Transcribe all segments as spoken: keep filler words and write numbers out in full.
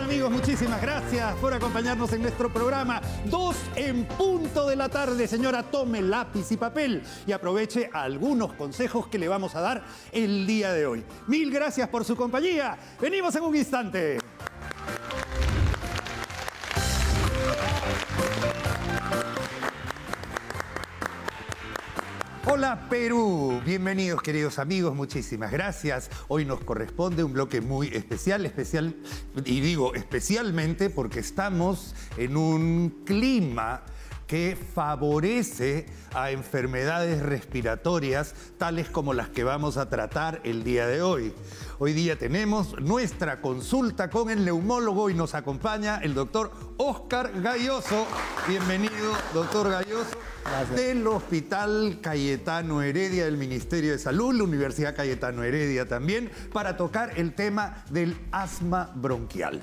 amigos, muchísimas gracias por acompañarnos en nuestro programa. Dos en punto de la tarde. Señora, tome lápiz y papel y aproveche algunos consejos que le vamos a dar el día de hoy. Mil gracias por su compañía. Venimos en un instante. Hola Perú, bienvenidos queridos amigos, muchísimas gracias. Hoy nos corresponde un bloque muy especial, especial, y digo especialmente porque estamos en un clima que favorece a enfermedades respiratorias tales como las que vamos a tratar el día de hoy. Hoy día tenemos nuestra consulta con el neumólogo y nos acompaña el doctor Óscar Gayoso. Bienvenido, doctor Gayoso. Gracias. Del Hospital Cayetano Heredia del Ministerio de Salud, la Universidad Cayetano Heredia también, para tocar el tema del asma bronquial.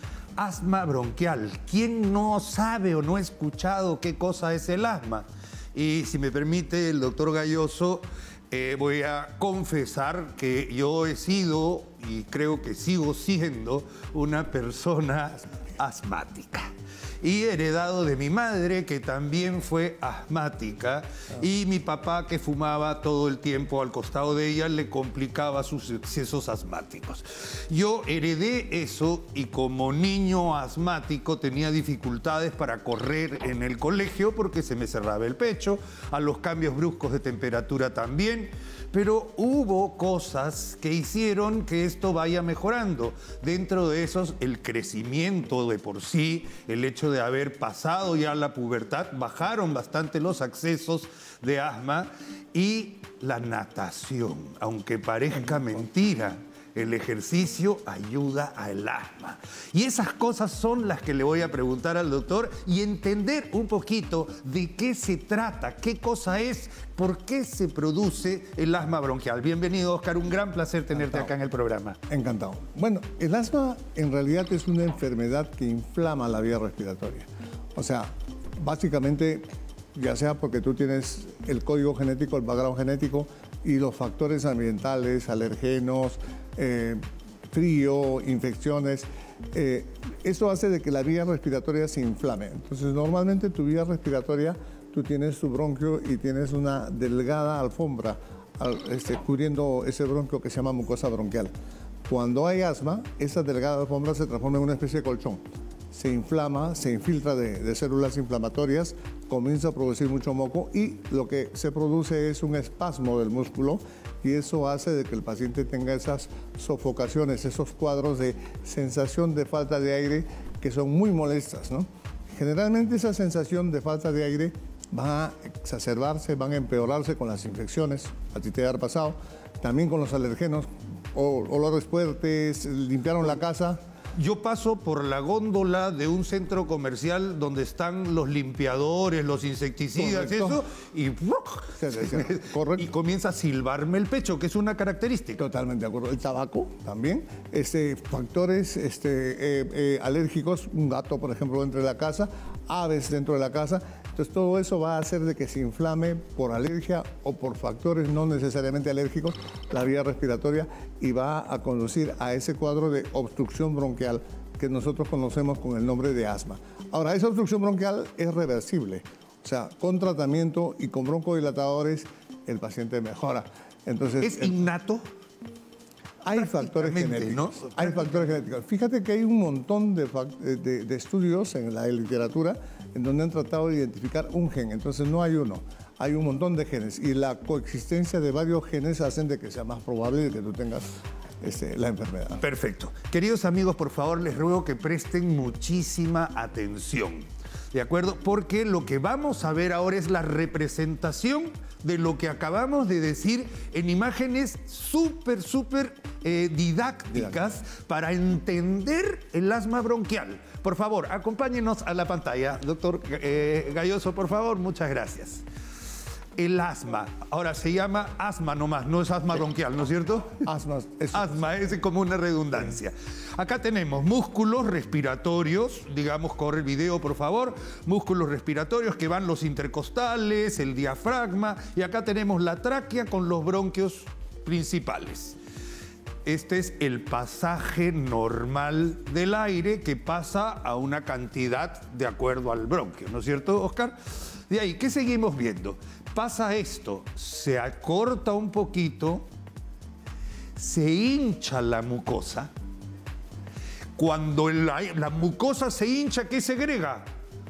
Asma bronquial. ¿Quién no sabe o no ha escuchado qué cosa es el asma? Y si me permite el doctor Gayoso, eh, voy a confesar que yo he sido, y creo que sigo siendo, una persona asmática. Y heredado de mi madre, que también fue asmática, y mi papá, que fumaba todo el tiempo al costado de ella, le complicaba sus excesos asmáticos. Yo heredé eso y como niño asmático tenía dificultades para correr en el colegio porque se me cerraba el pecho, a los cambios bruscos de temperatura también. Pero hubo cosas que hicieron que esto vaya mejorando. Dentro de esos, el crecimiento de por sí, el hecho de haber pasado ya la pubertad, bajaron bastante los accesos de asma y la natación, aunque parezca mentira. El ejercicio ayuda al asma. Y esas cosas son las que le voy a preguntar al doctor y entender un poquito de qué se trata, qué cosa es, por qué se produce el asma bronquial. Bienvenido, Óscar. Un gran placer tenerte Encantado. acá en el programa. Encantado. Bueno, el asma en realidad es una enfermedad que inflama la vía respiratoria. O sea, básicamente, ya sea porque tú tienes el código genético, el background genético y los factores ambientales, alergenos, eh, frío, infecciones, eh, eso hace de que la vía respiratoria se inflame. Entonces, normalmente tu vía respiratoria, tú tienes tu bronquio y tienes una delgada alfombra al, este, cubriendo ese bronquio que se llama mucosa bronquial. Cuando hay asma, esa delgada alfombra se transforma en una especie de colchón. Se inflama, se infiltra de, de células inflamatorias, comienza a producir mucho moco y lo que se produce es un espasmo del músculo y eso hace de que el paciente tenga esas sofocaciones, esos cuadros de sensación de falta de aire que son muy molestas, ¿no? Generalmente esa sensación de falta de aire va a exacerbarse, van a empeorarse con las infecciones, a ti te ha pasado, también con los alergenos, o, olores fuertes, limpiaron la casa. Yo paso por la góndola de un centro comercial donde están los limpiadores, los insecticidas, Correcto. eso, y, sí, sí, sí. y comienza a silbarme el pecho, que es una característica. Totalmente de acuerdo. El tabaco también. Este, factores este, eh, eh, alérgicos, un gato, por ejemplo, dentro de la casa, aves dentro de la casa. Entonces, todo eso va a hacer de que se inflame por alergia o por factores no necesariamente alérgicos la vía respiratoria y va a conducir a ese cuadro de obstrucción bronquial que nosotros conocemos con el nombre de asma. Ahora, esa obstrucción bronquial es reversible. O sea, con tratamiento y con broncodilatadores el paciente mejora. Entonces, ¿es innato? Hay factores genéticos, ¿no? Hay factores genéticos. Fíjate que hay un montón de, de, de estudios en la literatura en donde han tratado de identificar un gen. Entonces no hay uno, hay un montón de genes. Y la coexistencia de varios genes hacen de que sea más probable de que tú tengas este, la enfermedad. Perfecto. Queridos amigos, por favor, les ruego que presten muchísima atención. ¿De acuerdo? Porque lo que vamos a ver ahora es la representación de lo que acabamos de decir en imágenes súper, súper eh, didácticas para entender el asma bronquial. Por favor, acompáñenos a la pantalla. Doctor eh, Gayoso, por favor, muchas gracias. El asma, ahora se llama asma nomás, no es asma bronquial, ¿no es cierto? Asma. Es... Asma es como una redundancia. Acá tenemos músculos respiratorios, digamos, corre el video, por favor. Músculos respiratorios que van los intercostales, el diafragma, y acá tenemos la tráquea con los bronquios principales. este es el pasaje normal del aire que pasa a una cantidad de acuerdo al bronquio, ¿no es cierto, Oscar? De ahí, ¿qué seguimos viendo? Pasa esto, se acorta un poquito, se hincha la mucosa. Cuando la, la mucosa se hincha, ¿qué segrega?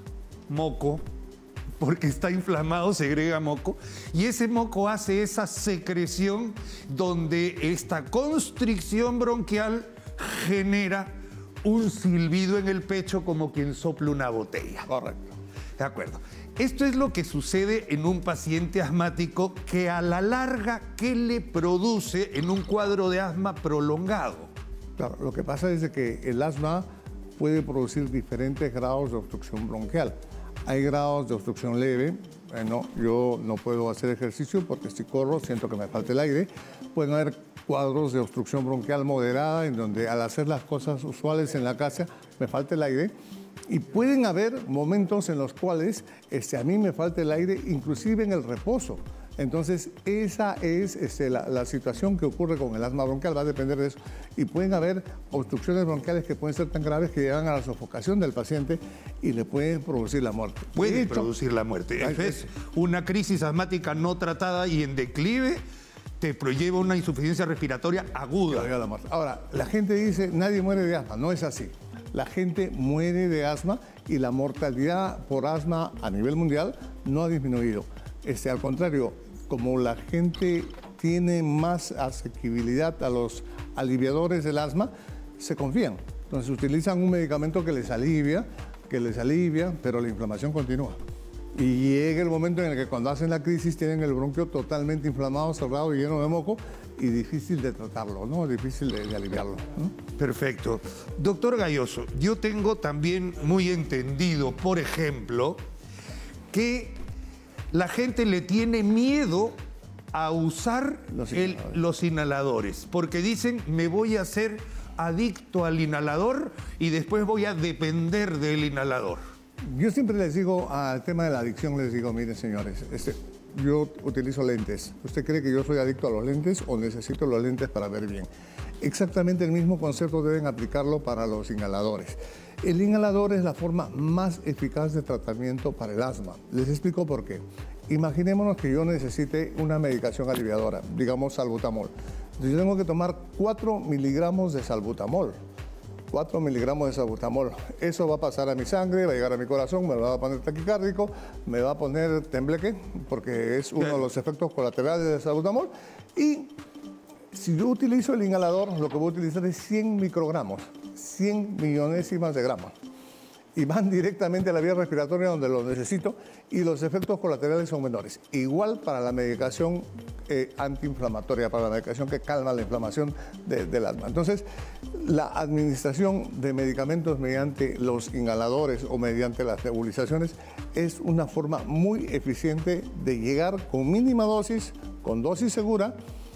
Moco. Porque está inflamado, segrega moco, y ese moco hace esa secreción donde esta constricción bronquial genera un silbido en el pecho como quien sopla una botella. Correcto. De acuerdo. Esto es lo que sucede en un paciente asmático que a la larga, ¿qué le produce en un cuadro de asma prolongado? Claro, lo que pasa es de que el asma puede producir diferentes grados de obstrucción bronquial. Hay grados de obstrucción leve, bueno, yo no puedo hacer ejercicio porque si corro siento que me falta el aire. Pueden haber cuadros de obstrucción bronquial moderada en donde al hacer las cosas usuales en la casa me falta el aire. Y pueden haber momentos en los cuales este, a mí me falta el aire, inclusive en el reposo. Entonces, esa es este, la, la situación que ocurre con el asma bronquial, va a depender de eso. Y pueden haber obstrucciones bronquiales que pueden ser tan graves que llegan a la sofocación del paciente y le pueden producir la muerte. Puede producir la muerte. Es una crisis asmática no tratada y en declive te lleva una insuficiencia respiratoria aguda. La muerte. Ahora, la gente dice, nadie muere de asma. No es así. La gente muere de asma y la mortalidad por asma a nivel mundial no ha disminuido. Este, al contrario, como la gente tiene más asequibilidad a los aliviadores del asma, se confían. Entonces utilizan un medicamento que les alivia, que les alivia, pero la inflamación continúa. Y llega el momento en el que cuando hacen la crisis tienen el bronquio totalmente inflamado, cerrado y lleno de moco y difícil de tratarlo, ¿no? Difícil de, de aliviarlo, ¿no? Perfecto. Doctor Gayoso, yo tengo también muy entendido, por ejemplo, que la gente le tiene miedo a usar los el, inhaladores. los inhaladores, porque dicen, me voy a hacer adicto al inhalador y después voy a depender del inhalador. Yo siempre les digo al tema de la adicción, les digo, miren señores, este, yo utilizo lentes. ¿Usted cree que yo soy adicto a los lentes o necesito los lentes para ver bien? Exactamente el mismo concepto deben aplicarlo para los inhaladores. El inhalador es la forma más eficaz de tratamiento para el asma. Les explico por qué. Imaginémonos que yo necesite una medicación aliviadora, digamos salbutamol. Entonces yo tengo que tomar cuatro miligramos de salbutamol. cuatro miligramos de salbutamol. Eso va a pasar a mi sangre, va a llegar a mi corazón, me va a poner taquicárdico, me va a poner tembleque, porque es uno de los efectos colaterales del salbutamol. Y si yo utilizo el inhalador, lo que voy a utilizar es cien microgramos, cien millonésimas de gramos. Y van directamente a la vía respiratoria donde lo necesito y los efectos colaterales son menores. Igual para la medicación eh, antiinflamatoria, para la medicación que calma la inflamación de, del asma. Entonces, la administración de medicamentos mediante los inhaladores o mediante las nebulizaciones es una forma muy eficiente de llegar con mínima dosis, con dosis segura,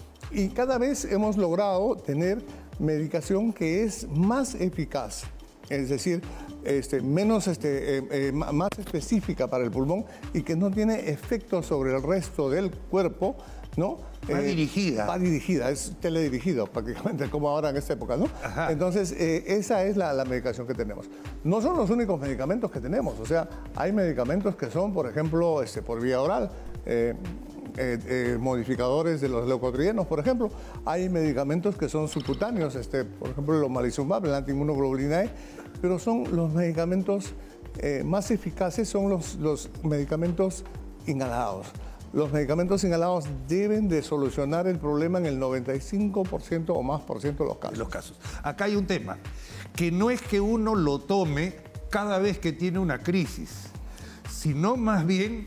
y cada vez hemos logrado tener medicación que es más eficaz, es decir, este, menos, este, eh, eh, más específica para el pulmón y que no tiene efectos sobre el resto del cuerpo, ¿no? Va eh, dirigida. Va dirigida, es teledirigido prácticamente, como ahora en esta época, ¿no? Ajá. Entonces, eh, esa es la, la medicación que tenemos. No son los únicos medicamentos que tenemos, o sea, hay medicamentos que son, por ejemplo, este, por vía oral, eh, Eh, eh, modificadores de los leucotrienos, por ejemplo. Hay medicamentos que son subcutáneos, este, por ejemplo, el omalizumab, el antiinmunoglobulina E, pero son los medicamentos eh, más eficaces, son los, los medicamentos inhalados. Los medicamentos inhalados deben de solucionar el problema en el noventa y cinco por ciento o más por ciento de los casos. En los casos. Acá hay un tema, que no es que uno lo tome cada vez que tiene una crisis, sino más bien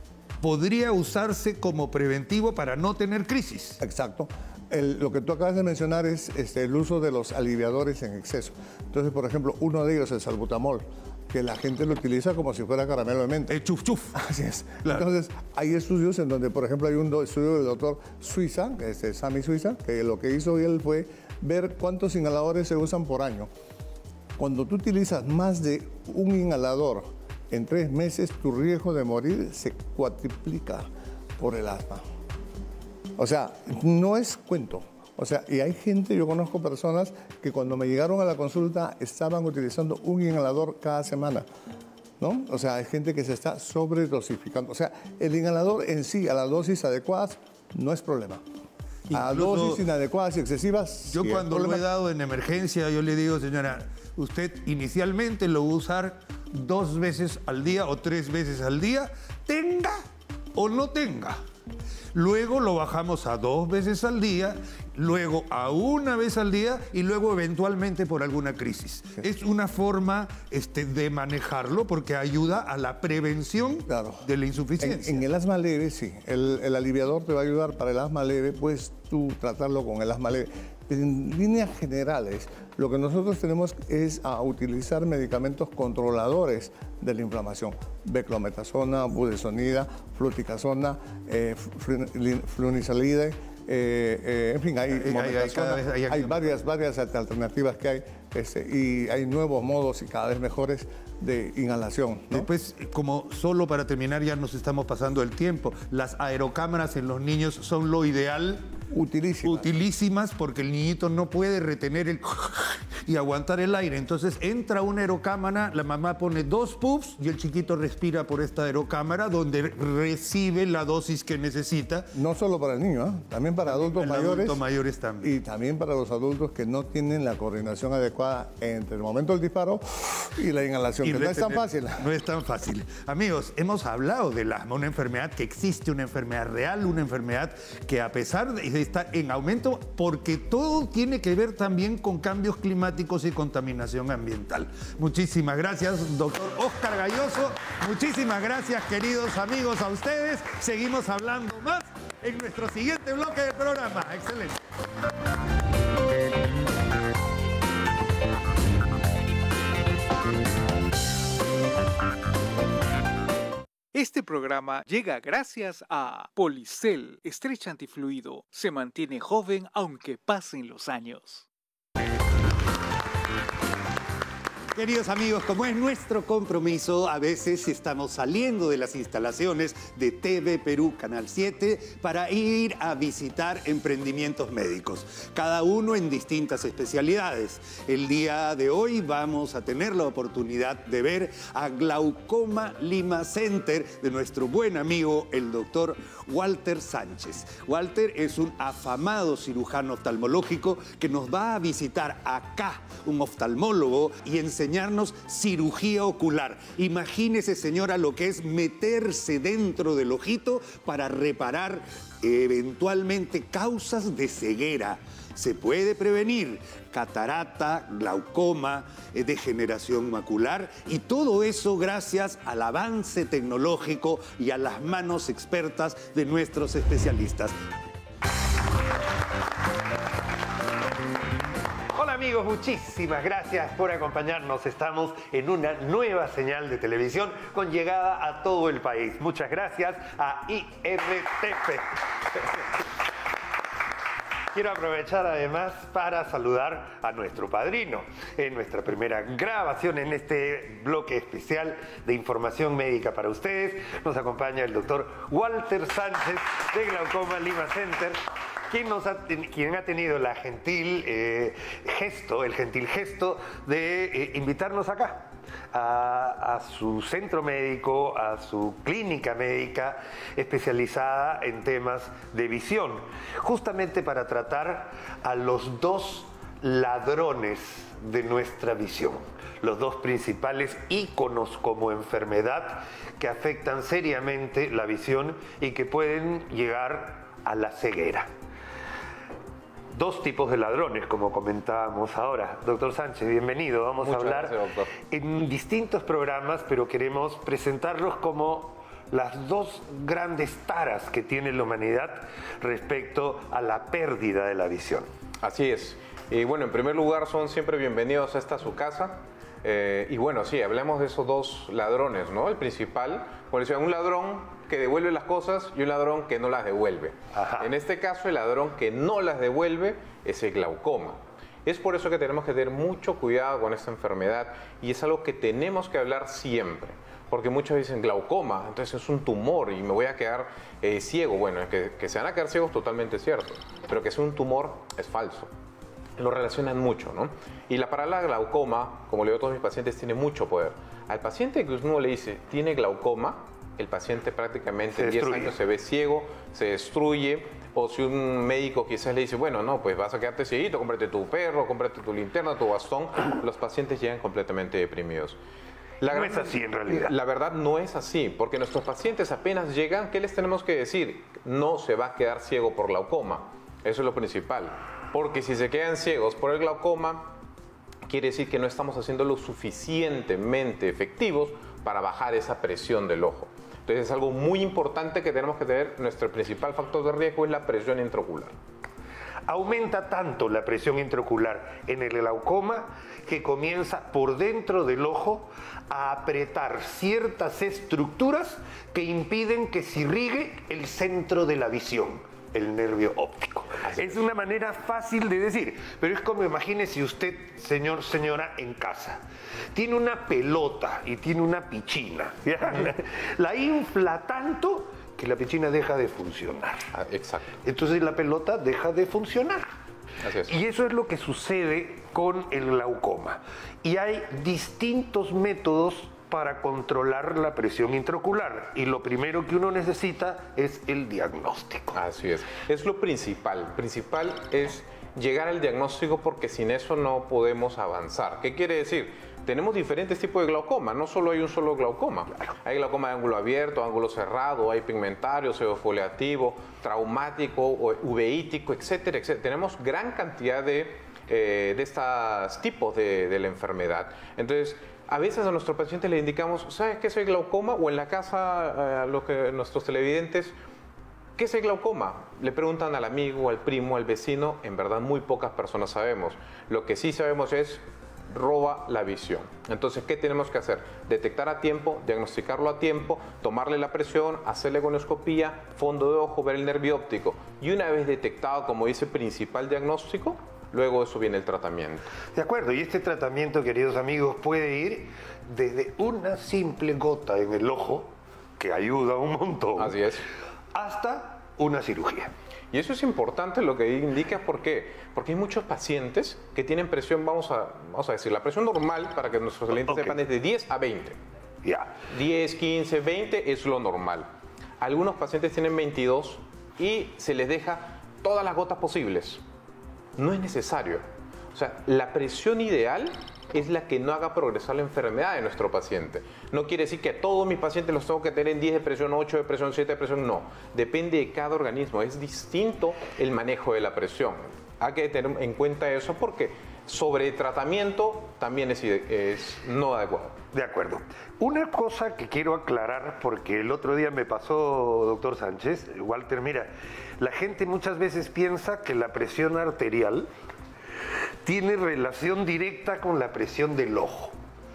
podría usarse como preventivo para no tener crisis. Exacto. El, lo que tú acabas de mencionar es este, el uso de los aliviadores en exceso. Entonces, por ejemplo, uno de ellos es el salbutamol, que la gente lo utiliza como si fuera caramelo de menta. El chuf chuf. Así es. Claro. Entonces, hay estudios en donde, por ejemplo, hay un do, estudio del doctor Suiza, este, Sami Suiza, que lo que hizo él fue ver cuántos inhaladores se usan por año. Cuando tú utilizas más de un inhalador en tres meses, tu riesgo de morir se cuatriplica por el asma. O sea, no es cuento. O sea, y hay gente, yo conozco personas que cuando me llegaron a la consulta estaban utilizando un inhalador cada semana, ¿no? O sea, hay gente que se está sobredosificando. O sea, el inhalador en sí, a las dosis adecuadas, no es problema. A Incluso, dosis inadecuadas y excesivas, yo sí, cuando lo he dado en emergencia, yo le digo, señora, usted inicialmente lo va a usar dos veces al día o tres veces al día, tenga o no tenga. Luego lo bajamos a dos veces al día, luego a una vez al día y luego eventualmente por alguna crisis. Sí. Es una forma este, de manejarlo porque ayuda a la prevención claro. de la insuficiencia. En, en el asma leve, sí. El, el aliviador te va a ayudar para el asma leve, puedes tú tratarlo con el asma leve. En líneas generales, lo que nosotros tenemos es a utilizar medicamentos controladores de la inflamación. Beclometasona, budesonida, fluticasona, eh, flunisolide, eh, eh, en fin, hay, hay, hay, hay, hay, hay varias, varias alternativas que hay este, y hay nuevos modos y cada vez mejores de inhalación, ¿no? Después, como solo para terminar, ya nos estamos pasando el tiempo, las aerocámaras en los niños son lo ideal. Utilísimas. Utilísimas porque el niñito no puede retener el y aguantar el aire. Entonces entra una aerocámara, la mamá pone dos puffs y el chiquito respira por esta aerocámara donde recibe la dosis que necesita. No solo para el niño, ¿eh? También para adultos el mayores. Adultos mayores también. Y también para los adultos que no tienen la coordinación adecuada entre el momento del disparo y la inhalación, y que retener, no es tan fácil. No es tan fácil. Amigos, hemos hablado del asma, una enfermedad que existe, una enfermedad real, una enfermedad que a pesar de está en aumento porque todo tiene que ver también con cambios climáticos y contaminación ambiental. Muchísimas gracias, doctor Óscar Gayoso. Muchísimas gracias, queridos amigos, a ustedes. Seguimos hablando más en nuestro siguiente bloque del programa. Excelente. Este programa llega gracias a Policel, estrecha antifluido. Se mantiene joven aunque pasen los años. Queridos amigos, como es nuestro compromiso, a veces estamos saliendo de las instalaciones de T V Perú Canal siete para ir a visitar emprendimientos médicos, cada uno en distintas especialidades. El día de hoy vamos a tener la oportunidad de ver a Glaucoma Lima Center de nuestro buen amigo, el doctor Walter Sánchez. Walter es un afamado cirujano oftalmológico que nos va a visitar acá, un oftalmólogo, y enseñarnos cirugía ocular. Imagínese, señora, lo que es meterse dentro del ojito para reparar eventualmente causas de ceguera. Se puede prevenir catarata, glaucoma, eh, degeneración macular y todo eso gracias al avance tecnológico y a las manos expertas de nuestros especialistas. Hola amigos, muchísimas gracias por acompañarnos. Estamos en una nueva señal de televisión con llegada a todo el país. Muchas gracias a I R T P. Quiero aprovechar además para saludar a nuestro padrino en nuestra primera grabación en este bloque especial de información médica para ustedes. Nos acompaña el doctor Walter Sánchez de Glaucoma Lima Center, quien, nos ha, quien ha tenido la gentil eh, gesto, el gentil gesto de eh, invitarnos acá. A, a su centro médico, a su clínica médica especializada en temas de visión, justamente para tratar a los dos ladrones de nuestra visión, los dos principales íconos como enfermedad que afectan seriamente la visión y que pueden llegar a la ceguera. Dos tipos de ladrones, como comentábamos ahora. Doctor Sánchez, bienvenido. Vamos Muchas a hablar gracias, doctor. En distintos programas, pero queremos presentarlos como las dos grandes taras que tiene la humanidad respecto a la pérdida de la visión. Así es. Y bueno, en primer lugar, son siempre bienvenidos a esta su casa. Eh, y bueno, sí, hablemos de esos dos ladrones, ¿no? El principal, por decir, un ladrón que devuelve las cosas y un ladrón que no las devuelve. Ajá. En este caso, el ladrón que no las devuelve es el glaucoma. Es por eso que tenemos que tener mucho cuidado con esta enfermedad y es algo que tenemos que hablar siempre. porque muchos dicen glaucoma, entonces es un tumor y me voy a quedar eh, ciego. Bueno, que, que se van a quedar ciegos totalmente cierto, pero que sea un tumor es falso. Lo relacionan mucho, ¿no? Y la palabra glaucoma, como le digo a todos mis pacientes, tiene mucho poder. Al paciente que uno le dice, tiene glaucoma, el paciente prácticamente en diez años se ve ciego, se destruye, o si un médico quizás le dice, bueno, no, pues vas a quedarte cieguito, cómprate tu perro, cómprate tu linterna, tu bastón, los pacientes llegan completamente deprimidos. La no gran, es así en realidad. La verdad no es así, porque nuestros pacientes apenas llegan, ¿qué les tenemos que decir? No se va a quedar ciego por glaucoma, eso es lo principal, porque si se quedan ciegos por el glaucoma, quiere decir que no estamos haciendo lo suficientemente efectivos para bajar esa presión del ojo. Entonces es algo muy importante que tenemos que tener. Nuestro principal factor de riesgo es la presión intraocular. Aumenta tanto la presión intraocular en el glaucoma que comienza por dentro del ojo a apretar ciertas estructuras que impiden que se irrigue el centro de la visión, el nervio óptico. Es una manera fácil de decir, pero es como imagínese usted, señor, señora, en casa. Tiene una pelota y tiene una piscina. ¿Ya? La infla tanto que la piscina deja de funcionar. Ah, exacto. Entonces la pelota deja de funcionar. Así es. Y eso es lo que sucede con el glaucoma. Y hay distintos métodos para controlar la presión intraocular. Y lo primero que uno necesita es el diagnóstico. Así es. Es lo principal. Principal es llegar al diagnóstico porque sin eso no podemos avanzar. ¿Qué quiere decir? Tenemos diferentes tipos de glaucoma, no solo hay un solo glaucoma. Claro. Hay glaucoma de ángulo abierto, ángulo cerrado, hay pigmentario, pseudofoliativo, traumático, uveítico, etcétera, etcétera. Tenemos gran cantidad de, eh, de estos tipos de, de la enfermedad. Entonces, a veces a nuestros pacientes le indicamos, ¿sabes qué es el glaucoma? O en la casa, a lo que nuestros televidentes, ¿qué es el glaucoma? Le preguntan al amigo, al primo, al vecino. En verdad, muy pocas personas sabemos. Lo que sí sabemos es roba la visión. Entonces, ¿qué tenemos que hacer? Detectar a tiempo, diagnosticarlo a tiempo, tomarle la presión, hacerle gonioscopía, fondo de ojo, ver el nervio óptico. Y una vez detectado, como dice, principal diagnóstico, luego eso viene el tratamiento. De acuerdo, y este tratamiento, queridos amigos, puede ir desde una simple gota en el ojo, que ayuda un montón, así es, hasta una cirugía. Y eso es importante lo que indica, ¿por qué? Porque hay muchos pacientes que tienen presión, vamos a, vamos a decir, la presión normal, para que nuestros clientes okay. sepan, es de diez a veinte. Ya. Yeah. diez, quince, veinte es lo normal. Algunos pacientes tienen veintidós y se les deja todas las gotas posibles. No es necesario. O sea, la presión ideal es la que no haga progresar la enfermedad de nuestro paciente. No quiere decir que a todos mis pacientes los tengo que tener en diez de presión, ocho de presión, siete de presión, no. Depende de cada organismo, es distinto el manejo de la presión. Hay que tener en cuenta eso porque sobre tratamiento también es, es no adecuado. De acuerdo. Una cosa que quiero aclarar, porque el otro día me pasó, doctor Sánchez, Walter, mira, la gente muchas veces piensa que la presión arterial tiene relación directa con la presión del ojo.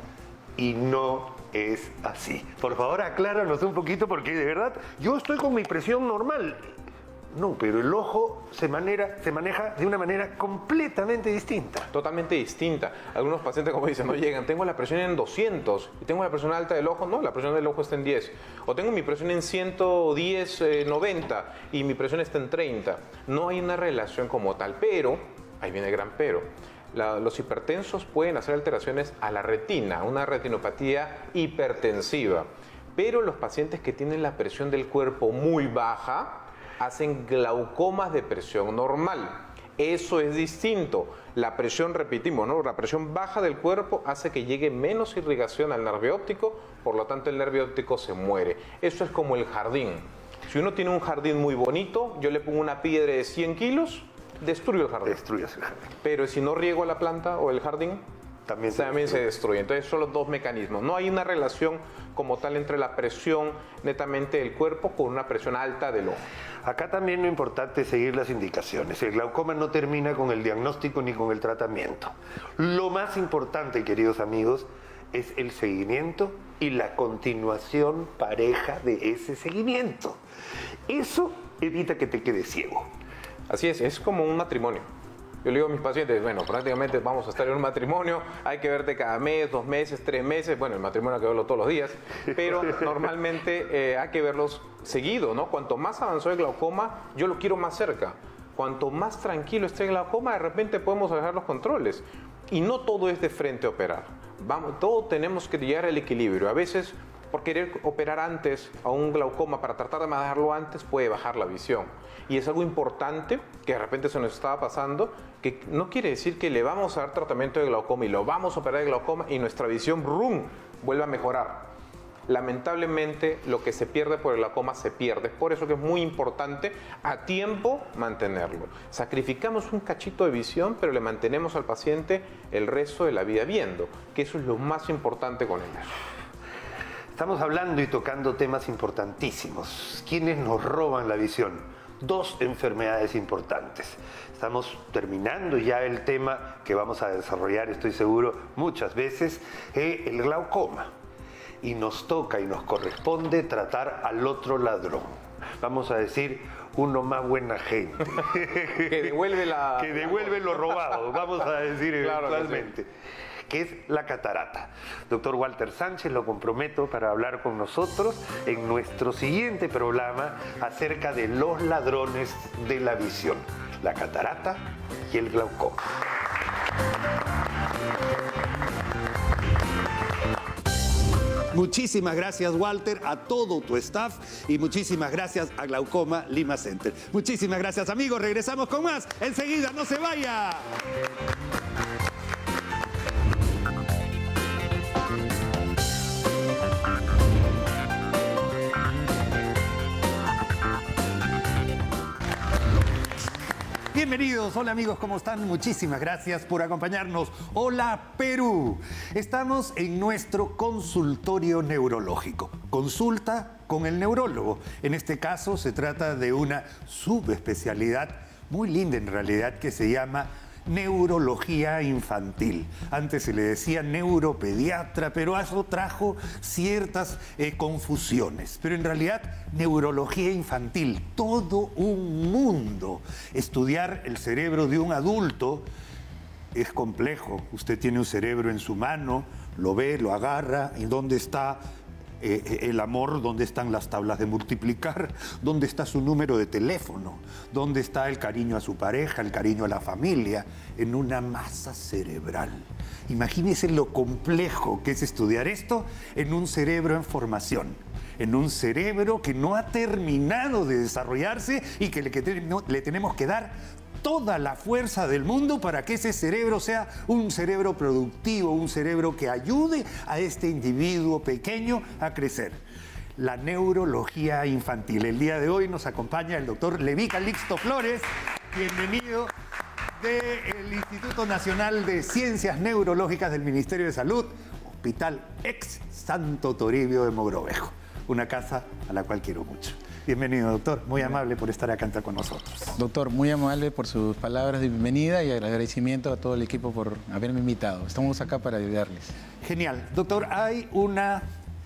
Y no es así. Por favor, acláranos un poquito, porque de verdad, yo estoy con mi presión normal. No, pero el ojo se, manera, se maneja de una manera completamente distinta. Totalmente distinta. Algunos pacientes, como dicen, no llegan, tengo la presión en doscientos y tengo la presión alta del ojo. No, la presión del ojo está en diez. O tengo mi presión en ciento diez, eh, noventa y mi presión está en treinta. No hay una relación como tal, pero, ahí viene el gran pero, la, los hipertensos pueden hacer alteraciones a la retina, una retinopatía hipertensiva. Pero los pacientes que tienen la presión del cuerpo muy baja, hacen glaucomas de presión normal. Eso es distinto. La presión, repetimos, ¿no? La presión baja del cuerpo hace que llegue menos irrigación al nervio óptico, por lo tanto el nervio óptico se muere. Eso es como el jardín. Si uno tiene un jardín muy bonito, yo le pongo una piedra de cien kilos, destruyo el jardín. Destruyes el jardín. Pero si no riego la planta o el jardín, también, se, también destruye. se destruye. Entonces son los dos mecanismos. No hay una relación como tal entre la presión netamente del cuerpo con una presión alta del ojo. Acá también lo importante es seguir las indicaciones. El glaucoma no termina con el diagnóstico ni con el tratamiento. Lo más importante, queridos amigos, es el seguimiento y la continuación pareja de ese seguimiento. Eso evita que te quedes ciego. Así es, es como un matrimonio. Yo le digo a mis pacientes, bueno, prácticamente vamos a estar en un matrimonio, hay que verte cada mes, dos meses, tres meses, bueno, el matrimonio hay que verlo todos los días, pero normalmente eh, hay que verlos seguido, ¿no? Cuanto más avanzó el glaucoma, yo lo quiero más cerca. Cuanto más tranquilo esté el glaucoma, de repente podemos dejar los controles. Y no todo es de frente a operar. Vamos, todo tenemos que llegar al equilibrio. A veces, por querer operar antes a un glaucoma para tratar de manejarlo antes, puede bajar la visión. Y es algo importante que de repente se nos estaba pasando, que no quiere decir que le vamos a dar tratamiento de glaucoma y lo vamos a operar de glaucoma y nuestra visión, ¡brum!, vuelve a mejorar. Lamentablemente, lo que se pierde por el glaucoma se pierde. Por eso que es muy importante a tiempo mantenerlo. Sacrificamos un cachito de visión, pero le mantenemos al paciente el resto de la vida viendo, que eso es lo más importante con ellos. Estamos hablando y tocando temas importantísimos. ¿Quiénes nos roban la visión? Dos enfermedades importantes. Estamos terminando ya el tema que vamos a desarrollar, estoy seguro, muchas veces, eh, el glaucoma. Y nos toca y nos corresponde tratar al otro ladrón. Vamos a decir, uno más buena gente. Que devuelve la... Que devuelve lo robado, vamos a decir Claro eventualmente. que sí. Que es la catarata. Doctor Walter Sánchez, lo comprometo para hablar con nosotros en nuestro siguiente programa acerca de los ladrones de la visión, la catarata y el glaucoma. Muchísimas gracias, Walter, a todo tu staff y muchísimas gracias a Glaucoma Lima Center. Muchísimas gracias, amigos. Regresamos con más. Enseguida, no se vaya. Bienvenidos, hola amigos, ¿cómo están? Muchísimas gracias por acompañarnos. Hola Perú, estamos en nuestro consultorio neurológico. Consulta con el neurólogo. En este caso se trata de una subespecialidad muy linda en realidad que se llama neurología infantil. Antes se le decía neuropediatra, pero eso trajo ciertas eh, confusiones. Pero en realidad, neurología infantil, todo un mundo. Estudiar el cerebro de un adulto es complejo. Usted tiene un cerebro en su mano, lo ve, lo agarra, ¿y dónde está Eh, el amor? ¿Dónde están las tablas de multiplicar? ¿Dónde está su número de teléfono? ¿Dónde está el cariño a su pareja, el cariño a la familia? En una masa cerebral. Imagínese lo complejo que es estudiar esto en un cerebro en formación, en un cerebro que no ha terminado de desarrollarse y que le, que te, no, le tenemos que dar toda la fuerza del mundo para que ese cerebro sea un cerebro productivo, un cerebro que ayude a este individuo pequeño a crecer. La neurología infantil. El día de hoy nos acompaña el doctor Leví Calixto Flores, bienvenido, del Instituto Nacional de Ciencias Neurológicas del Ministerio de Salud, Hospital Ex Santo Toribio de Mogrovejo, una casa a la cual quiero mucho. Bienvenido, doctor. Muy amable por estar acá con nosotros. Doctor, muy amable por sus palabras de bienvenida y el agradecimiento a todo el equipo por haberme invitado. Estamos acá para ayudarles. Genial. Doctor, hay una,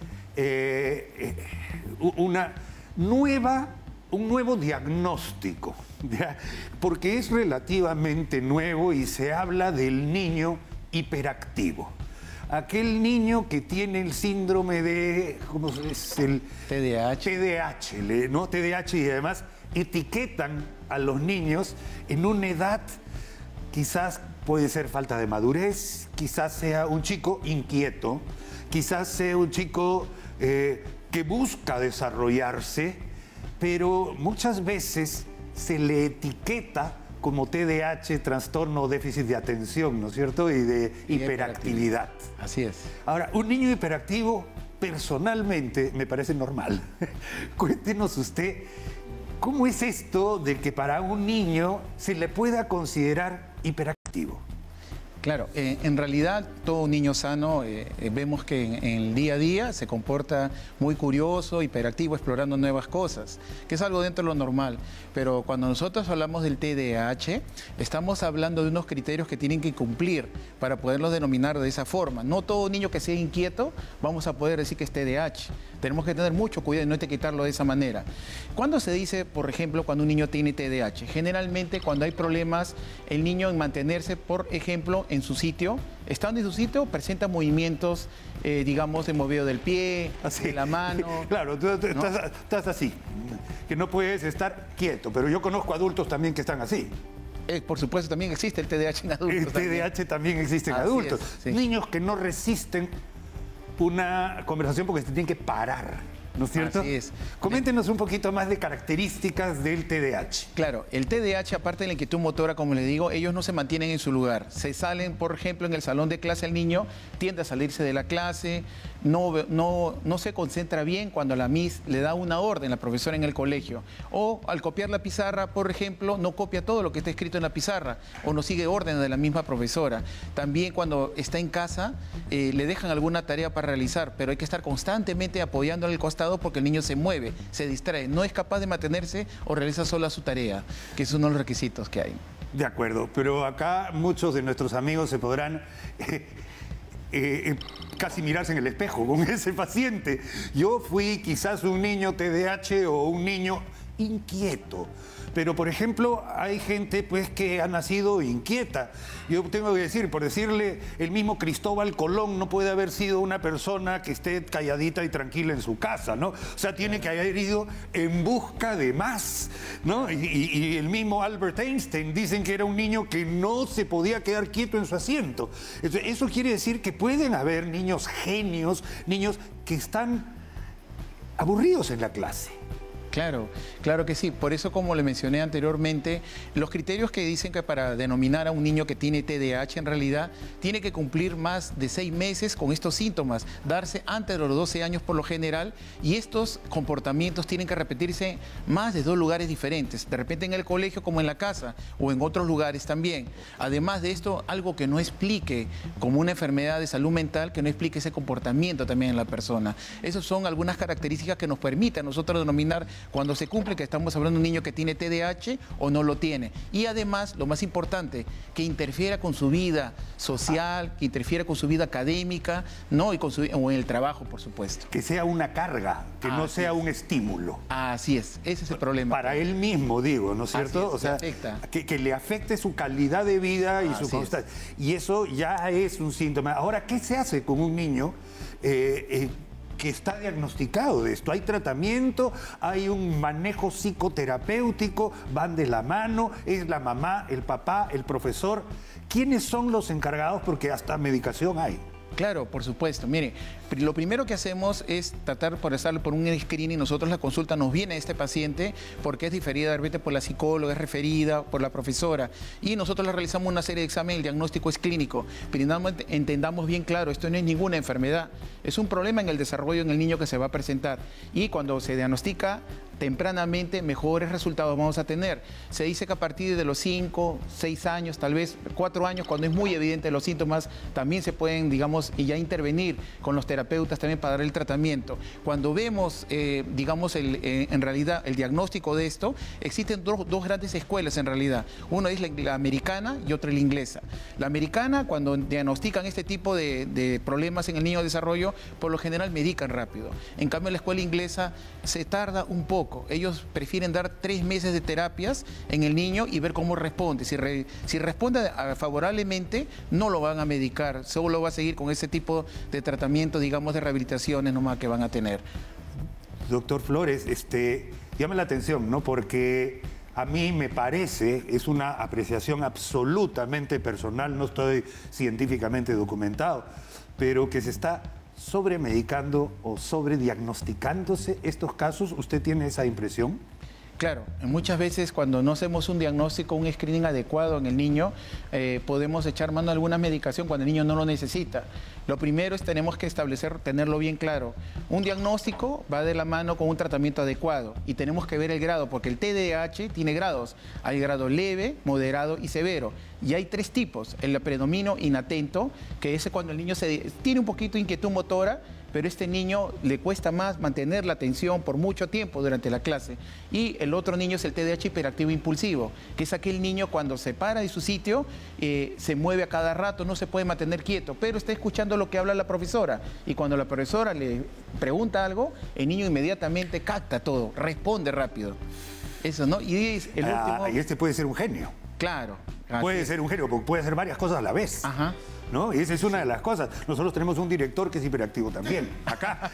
eh, una nueva, un nuevo diagnóstico, ¿ya? Porque es relativamente nuevo y se habla del niño hiperactivo. Aquel niño que tiene el síndrome de, ¿cómo es? El T D A H. T D A H, ¿no? T D A H, y además etiquetan a los niños en una edad, quizás puede ser falta de madurez, quizás sea un chico inquieto, quizás sea un chico eh, que busca desarrollarse, pero muchas veces se le etiqueta como T D A H, trastorno o déficit de atención, ¿no es cierto? Y de y hiperactividad. Así es. Ahora, un niño hiperactivo, personalmente, me parece normal. Cuéntenos usted, ¿cómo es esto de que para un niño se le pueda considerar hiperactivo? Claro, eh, en realidad todo niño sano eh, eh, vemos que en, en el día a día se comporta muy curioso, hiperactivo, explorando nuevas cosas, que es algo dentro de lo normal. Pero cuando nosotros hablamos del T D A H, estamos hablando de unos criterios que tienen que cumplir para poderlos denominar de esa forma. No todo niño que sea inquieto vamos a poder decir que es T D A H. Tenemos que tener mucho cuidado y no etiquetarlo de esa manera. ¿Cuándo se dice, por ejemplo, cuando un niño tiene T D A H? Generalmente cuando hay problemas, el niño en mantenerse, por ejemplo, en su sitio, estando en su sitio, presenta movimientos, eh, digamos, de movimiento del pie, Así. de la mano. Claro, tú, tú ¿no? estás, estás así, que no puedes estar quieto, pero yo conozco adultos también que están así. Eh, por supuesto, también existe el T D A H en adultos. El T D A H también existe en Así adultos. es, sí. Niños que no resisten una conversación porque se tienen que parar, ¿no es cierto? Así es. Coméntenos un poquito más de características del T D A H. Claro, el T D A H, aparte de la inquietud motora, como les digo, ellos no se mantienen en su lugar. Se salen, por ejemplo, en el salón de clase, el niño tiende a salirse de la clase, no, no, no se concentra bien cuando la Miss le da una orden, la profesora en el colegio. O al copiar la pizarra, por ejemplo, no copia todo lo que está escrito en la pizarra o no sigue órdenes de la misma profesora. También cuando está en casa, eh, le dejan alguna tarea para realizar, pero hay que estar constantemente apoyándole al costado porque el niño se mueve, se distrae, no es capaz de mantenerse o realiza sola su tarea, que es uno de los requisitos que hay. De acuerdo, pero acá muchos de nuestros amigos se podrán eh, eh, casi mirarse en el espejo con ese paciente. Yo fui quizás un niño T D A H o un niño inquieto. Pero, por ejemplo, hay gente pues, que ha nacido inquieta. Yo tengo que decir, por decirle, el mismo Cristóbal Colón no puede haber sido una persona que esté calladita y tranquila en su casa, ¿no? O sea, tiene que haber ido en busca de más, ¿no? Y, y, y el mismo Albert Einstein dicen que era un niño que no se podía quedar quieto en su asiento. Eso, eso quiere decir que pueden haber niños genios, niños que están aburridos en la clase. Claro, claro que sí. Por eso, como le mencioné anteriormente, los criterios que dicen que para denominar a un niño que tiene T D A H en realidad tiene que cumplir más de seis meses con estos síntomas, darse antes de los doce años por lo general, y estos comportamientos tienen que repetirse más de dos lugares diferentes, de repente en el colegio como en la casa o en otros lugares también. Además de esto, algo que no explique como una enfermedad de salud mental, que no explique ese comportamiento también en la persona. Esas son algunas características que nos permiten a nosotros denominar cuando se cumple que estamos hablando de un niño que tiene T D A H o no lo tiene. Y además, lo más importante, que interfiera con su vida social, que interfiera con su vida académica, ¿no? Y con su, o en el trabajo, por supuesto. Que sea una carga, que Así no sea es. un estímulo. Así es, ese es el problema. Para él mismo, digo, ¿no es cierto? Así es, o sea, le afecta. Que, que le afecte su calidad de vida y Así su es. constancia. Y eso ya es un síntoma. Ahora, ¿qué se hace con un niño eh, eh, que está diagnosticado de esto? ¿Hay tratamiento? ¿Hay un manejo psicoterapéutico? ¿Van de la mano? ¿Es la mamá, el papá, el profesor? ¿Quiénes son los encargados? Porque hasta medicación hay. Claro, por supuesto. Mire, lo primero que hacemos es tratar por estar por un screening. Nosotros la consulta nos viene a este paciente porque es diferida de repente por la psicóloga, es referida por la profesora. Y nosotros le realizamos una serie de exámenes, el diagnóstico es clínico. Pero entendamos bien claro, esto no es ninguna enfermedad. Es un problema en el desarrollo en el niño que se va a presentar. Y cuando se diagnostica tempranamente, mejores resultados vamos a tener. Se dice que a partir de los cinco, seis años, tal vez cuatro años, cuando es muy evidente los síntomas, también se pueden, digamos, y ya intervenir con los terapeutas también para dar el tratamiento. Cuando vemos, eh, digamos, el, eh, en realidad el diagnóstico de esto, existen dos, dos grandes escuelas en realidad. Una es la, la americana y otra la inglesa. La americana, cuando diagnostican este tipo de, de problemas en el niño de desarrollo, por lo general medican rápido. En cambio, en la escuela inglesa se tarda un poco. Ellos prefieren dar tres meses de terapias en el niño y ver cómo responde. Si, re, si responde favorablemente, no lo van a medicar, solo va a seguir con ese tipo de tratamiento, digamos, de rehabilitaciones nomás que van a tener. Doctor Flores, este, llama la atención, ¿no? Porque a mí me parece, es una apreciación absolutamente personal, no estoy científicamente documentado, pero que se está sobremedicando o sobrediagnosticándose estos casos. ¿Usted tiene esa impresión? Claro, muchas veces cuando no hacemos un diagnóstico, un screening adecuado en el niño, eh, podemos echar mano a alguna medicación cuando el niño no lo necesita. Lo primero es tenemos que establecer, tenerlo bien claro. Un diagnóstico va de la mano con un tratamiento adecuado y tenemos que ver el grado, porque el T D A H tiene grados. Hay grado leve, moderado y severo. Y hay tres tipos. El predominio inatento, que es cuando el niño se, tiene un poquito de inquietud motora, pero a este niño le cuesta más mantener la atención por mucho tiempo durante la clase. Y el otro niño es el T D A H hiperactivo impulsivo, que es aquel niño cuando se para de su sitio, eh, se mueve a cada rato, no se puede mantener quieto, pero está escuchando lo que habla la profesora. Y cuando la profesora le pregunta algo, el niño inmediatamente capta todo, responde rápido. Eso, ¿no? Y es el Ah, último... y este puede ser un genio. Claro. así Puede es. ser un genio, porque puede hacer varias cosas a la vez. Ajá. ¿No? Y esa es una de las cosas. Nosotros tenemos un director que es hiperactivo también, acá.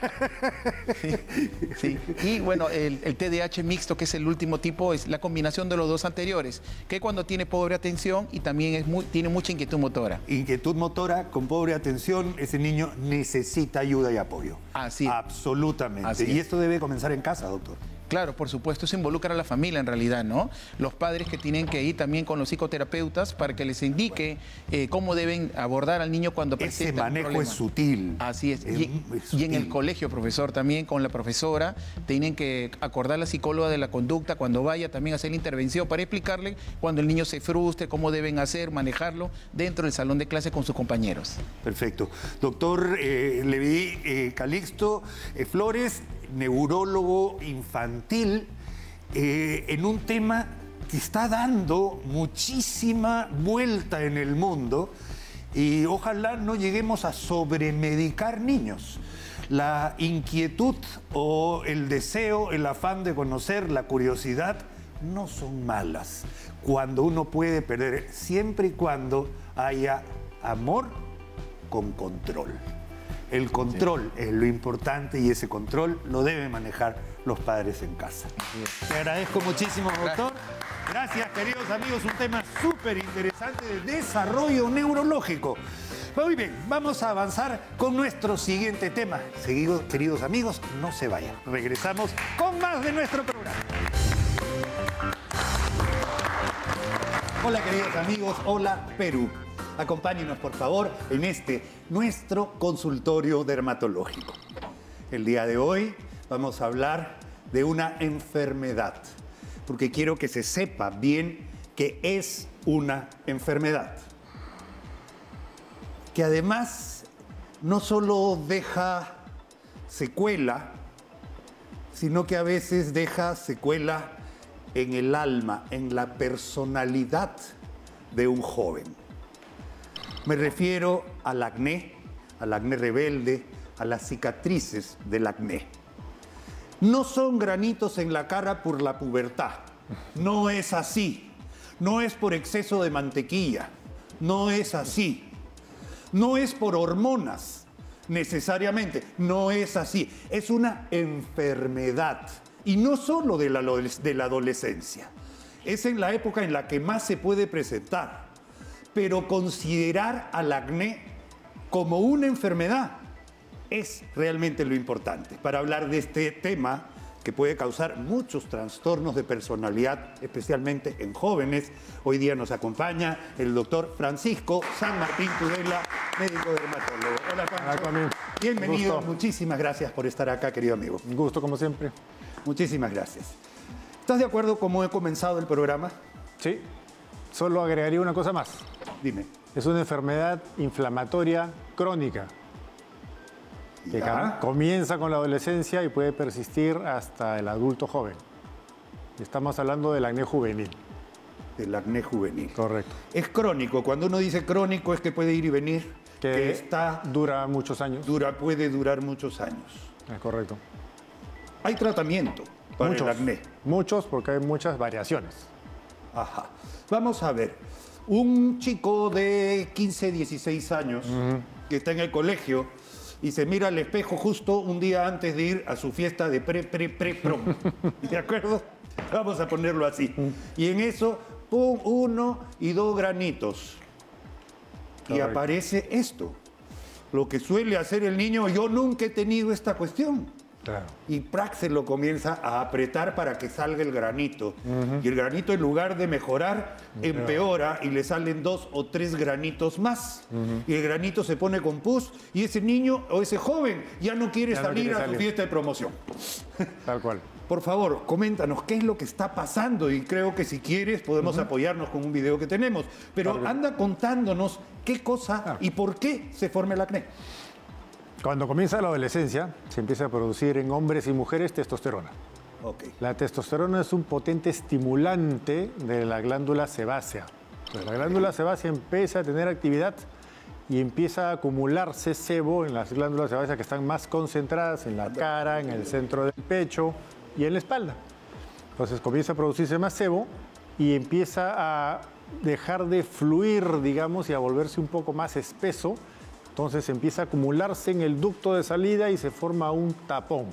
Sí, sí. Y bueno, el, el T D A H mixto, que es el último tipo, es la combinación de los dos anteriores, que cuando tiene pobre atención y también es muy, tiene mucha inquietud motora. Inquietud motora, con pobre atención, ese niño necesita ayuda y apoyo. Así es. Absolutamente. Así y es. esto debe comenzar en casa, doctor. Claro, por supuesto, eso involucra a la familia en realidad, ¿no? Los padres que tienen que ir también con los psicoterapeutas para que les indique eh, cómo deben abordar al niño cuando Ese presenta un manejo problema. es sutil. Así es. Es- Y, es y en el sutil. colegio, profesor, también con la profesora, tienen que acordar la psicóloga de la conducta cuando vaya también a hacer la intervención para explicarle cuando el niño se frustre, cómo deben hacer, manejarlo dentro del salón de clase con sus compañeros. Perfecto. Doctor eh, Levi eh, Calixto eh, Flores, neurólogo infantil, eh, en un tema que está dando muchísima vuelta en el mundo y ojalá no lleguemos a sobremedicar niños. La inquietud o el deseo, el afán de conocer, la curiosidad, no son malas cuando uno puede perder, siempre y cuando haya amor con control. El control es lo importante y ese control lo deben manejar los padres en casa. Te agradezco muchísimo, doctor. Gracias, queridos amigos. Un tema súper interesante de desarrollo neurológico. Muy bien, vamos a avanzar con nuestro siguiente tema. Seguidos, queridos amigos, no se vayan. Regresamos con más de nuestro programa. Hola, queridos amigos. Hola, Perú. Acompáñenos, por favor, en este, nuestro consultorio dermatológico. El día de hoy vamos a hablar de una enfermedad, porque quiero que se sepa bien que es una enfermedad, que además no solo deja secuela, sino que a veces deja secuela en el alma, en la personalidad de un joven. Me refiero al acné, al acné rebelde, a las cicatrices del acné. No son granitos en la cara por la pubertad. No es así. No es por exceso de mantequilla. No es así. No es por hormonas, necesariamente. No es así. Es una enfermedad. Y no solo de la, de la adolescencia. Es en la época en la que más se puede presentar. Pero considerar al acné como una enfermedad es realmente lo importante. Para hablar de este tema que puede causar muchos trastornos de personalidad, especialmente en jóvenes, hoy día nos acompaña el doctor Francisco San Martín Tudela, médico dermatólogo. Hola, Juan. Hola, Juan. Bienvenido. Gusto. Muchísimas gracias por estar acá, querido amigo. Un gusto, como siempre. Muchísimas gracias. ¿Estás de acuerdo cómo he comenzado el programa? Sí. Solo agregaría una cosa más. Dime. Es una enfermedad inflamatoria crónica que Ya. comienza con la adolescencia y puede persistir hasta el adulto joven. Estamos hablando del acné juvenil. Del acné juvenil. Correcto. Es crónico. Cuando uno dice crónico es que puede ir y venir, Que, que está dura muchos años. dura, puede durar muchos años. Es correcto. Hay tratamiento para muchos, el acné. muchos porque hay muchas variaciones. Ajá. Vamos a ver. Un chico de quince, dieciséis años que está en el colegio y se mira al espejo justo un día antes de ir a su fiesta de pre, pre, pre, prom. ¿De acuerdo? Vamos a ponerlo así. Y en eso, pum, uno y dos granitos. Y Correcto. aparece esto. Lo que suele hacer el niño, yo nunca he tenido esta cuestión. Claro. Y Praxis lo comienza a apretar para que salga el granito. Uh-huh. Y el granito, en lugar de mejorar, empeora y le salen dos o tres granitos más. Uh-huh. Y el granito se pone con pus y ese niño o ese joven ya no quiere ya salir no quiere a salir. su fiesta de promoción. Tal cual. Por favor, coméntanos qué es lo que está pasando y creo que si quieres podemos uh-huh. apoyarnos con un video que tenemos. Pero claro. anda contándonos qué cosa ah. y por qué se forma el acné. Cuando comienza la adolescencia, se empieza a producir en hombres y mujeres testosterona. Okay. La testosterona es un potente estimulante de la glándula sebácea. Entonces, la glándula sebácea empieza a tener actividad y empieza a acumularse sebo en las glándulas sebáceas que están más concentradas en la cara, en el centro del pecho y en la espalda. Entonces comienza a producirse más sebo y empieza a dejar de fluir, digamos, y a volverse un poco más espeso. Entonces empieza a acumularse en el ducto de salida y se forma un tapón.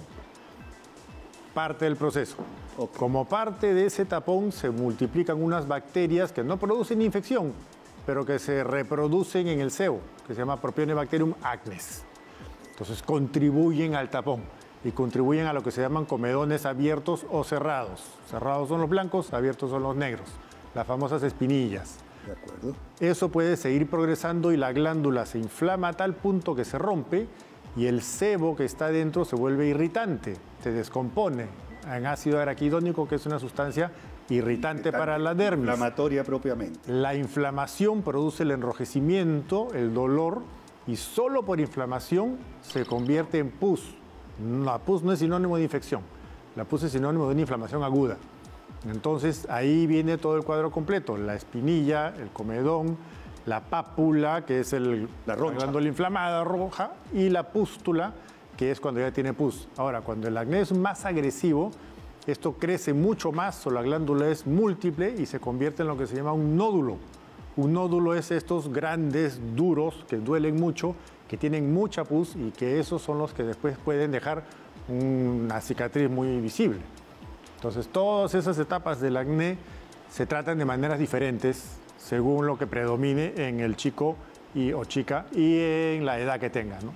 Parte del proceso. Okay. Como parte de ese tapón se multiplican unas bacterias que no producen infección, pero que se reproducen en el sebo, que se llama Propionibacterium acnes. Entonces contribuyen al tapón y contribuyen a lo que se llaman comedones abiertos o cerrados. Cerrados son los blancos, abiertos son los negros, las famosas espinillas. De acuerdo. Eso puede seguir progresando y la glándula se inflama a tal punto que se rompe y el sebo que está dentro se vuelve irritante, se descompone en ácido araquidónico, que es una sustancia irritante, irritante para la dermis. Inflamatoria propiamente. La inflamación produce el enrojecimiento, el dolor, y solo por inflamación se convierte en pus. La pus no es sinónimo de infección, la pus es sinónimo de una inflamación aguda. Entonces ahí viene todo el cuadro completo, la espinilla, el comedón, la pápula, que es el, la, la glándula inflamada roja, y la pústula, que es cuando ya tiene pus. Ahora, cuando el acné es más agresivo, esto crece mucho más o la glándula es múltiple y se convierte en lo que se llama un nódulo. Un nódulo es estos grandes, duros, que duelen mucho, que tienen mucha pus y que esos son los que después pueden dejar una cicatriz muy visible. Entonces, todas esas etapas del acné se tratan de maneras diferentes según lo que predomine en el chico y, o chica y en la edad que tenga, ¿no?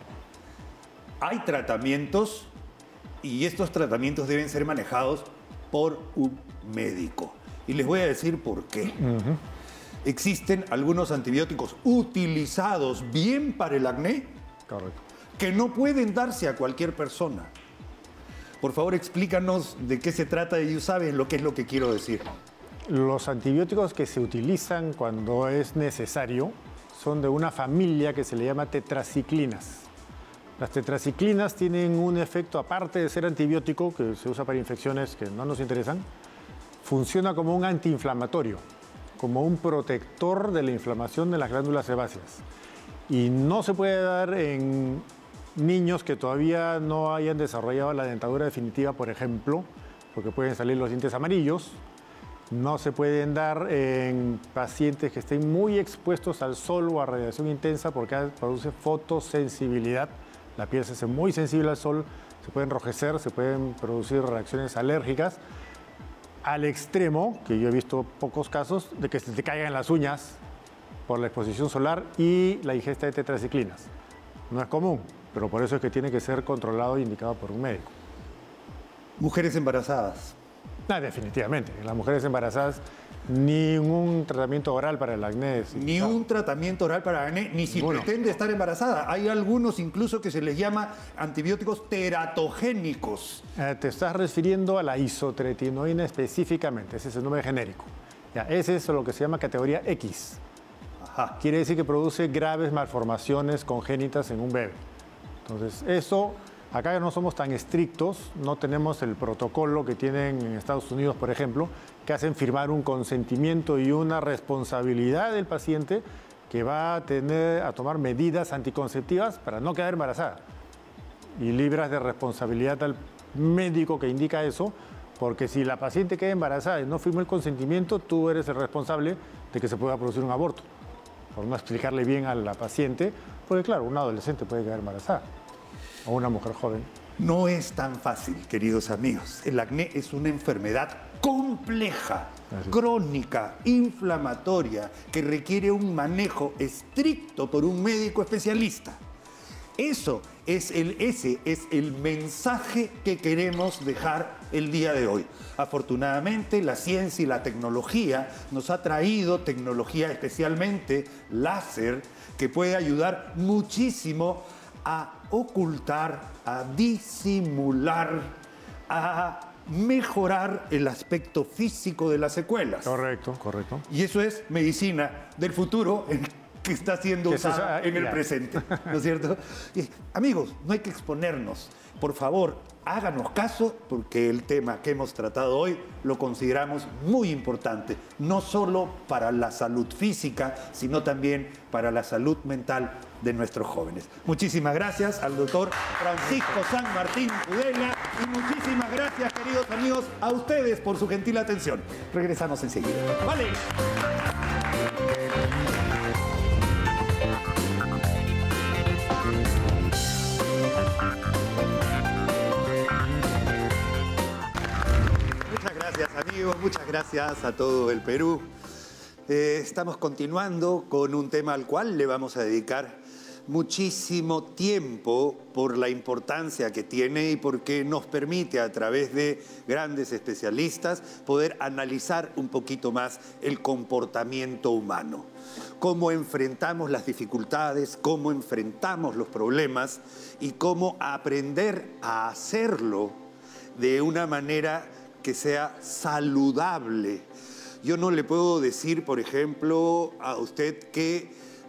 Hay tratamientos y estos tratamientos deben ser manejados por un médico. Y les voy a decir por qué. Uh-huh. Existen algunos antibióticos utilizados bien para el acné. Correcto. Que no pueden darse a cualquier persona. Por favor, explícanos de qué se trata y saben lo que es lo que quiero decir. Los antibióticos que se utilizan cuando es necesario son de una familia que se le llama tetraciclinas. Las tetraciclinas tienen un efecto, aparte de ser antibiótico, que se usa para infecciones que no nos interesan, funciona como un antiinflamatorio, como un protector de la inflamación de las glándulas sebáceas. Y no se puede dar en niños que todavía no hayan desarrollado la dentadura definitiva, por ejemplo, porque pueden salir los dientes amarillos. No se pueden dar en pacientes que estén muy expuestos al sol o a radiación intensa porque produce fotosensibilidad. La piel se hace muy sensible al sol, se puede enrojecer, se pueden producir reacciones alérgicas. Al extremo, que yo he visto pocos casos, de que se te caigan las uñas por la exposición solar y la ingesta de tetraciclinas. No es común, pero por eso es que tiene que ser controlado e indicado por un médico. Mujeres embarazadas. No, definitivamente. En las mujeres embarazadas, ningún tratamiento oral para el acné. Ni un tratamiento oral para el acné, ni si bueno. pretende estar embarazada. Hay algunos incluso que se les llama antibióticos teratogénicos. Eh, te estás refiriendo a la isotretinoína específicamente, ese es el nombre genérico. Ya, ese es lo que se llama categoría X. Ajá. Quiere decir que produce graves malformaciones congénitas en un bebé. Entonces, eso... Acá no somos tan estrictos, no tenemos el protocolo que tienen en Estados Unidos, por ejemplo, que hacen firmar un consentimiento y una responsabilidad del paciente que va a tener a tomar medidas anticonceptivas para no quedar embarazada. Y libras de responsabilidad al médico que indica eso, porque si la paciente queda embarazada y no firmó el consentimiento, tú eres el responsable de que se pueda producir un aborto. Por no explicarle bien a la paciente, porque claro, una adolescente puede quedar embarazada. O una mujer joven. No es tan fácil, queridos amigos. El acné es una enfermedad compleja, Así. crónica, inflamatoria, que requiere un manejo estricto por un médico especialista. Eso es el, ese es el mensaje que queremos dejar el día de hoy. Afortunadamente, la ciencia y la tecnología nos ha traído tecnología, especialmente láser, que puede ayudar muchísimo a ocultar, a disimular, a mejorar el aspecto físico de las secuelas. Correcto, correcto. Y eso es medicina del futuro en que está siendo Que usada se- en el ya. presente, ¿no es cierto? Y, amigos, no hay que exponernos. Por favor, háganos caso porque el tema que hemos tratado hoy lo consideramos muy importante, no solo para la salud física, sino también para la salud mental de nuestros jóvenes. Muchísimas gracias al doctor Francisco San Martín Tudela y muchísimas gracias, queridos amigos, a ustedes por su gentil atención. Regresamos enseguida. Vale. Muchas gracias, amigos. Muchas gracias a todo el Perú. Eh, estamos continuando con un tema al cual le vamos a dedicar muchísimo tiempo por la importancia que tiene y porque nos permite a través de grandes especialistas poder analizar un poquito más el comportamiento humano. Cómo enfrentamos las dificultades, cómo enfrentamos los problemas y cómo aprender a hacerlo de una manera que sea saludable. Yo no le puedo decir, por ejemplo, a usted que